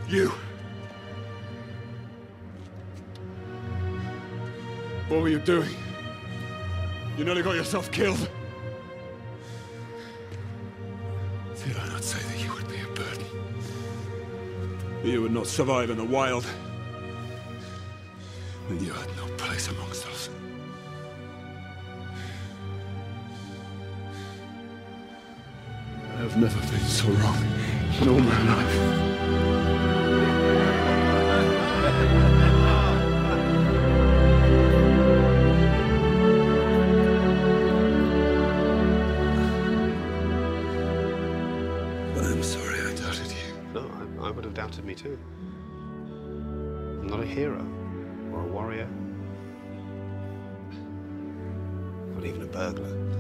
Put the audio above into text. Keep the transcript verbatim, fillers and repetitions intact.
You. What were you doing? You nearly got yourself killed. Did I not say that you would be a burden? That you would not survive in the wild? That you had no place amongst us? I have never been so wrong in all my life. I'm sorry I doubted you. No, I, I would have doubted me too. I'm not a hero, or a warrior, not even a burglar.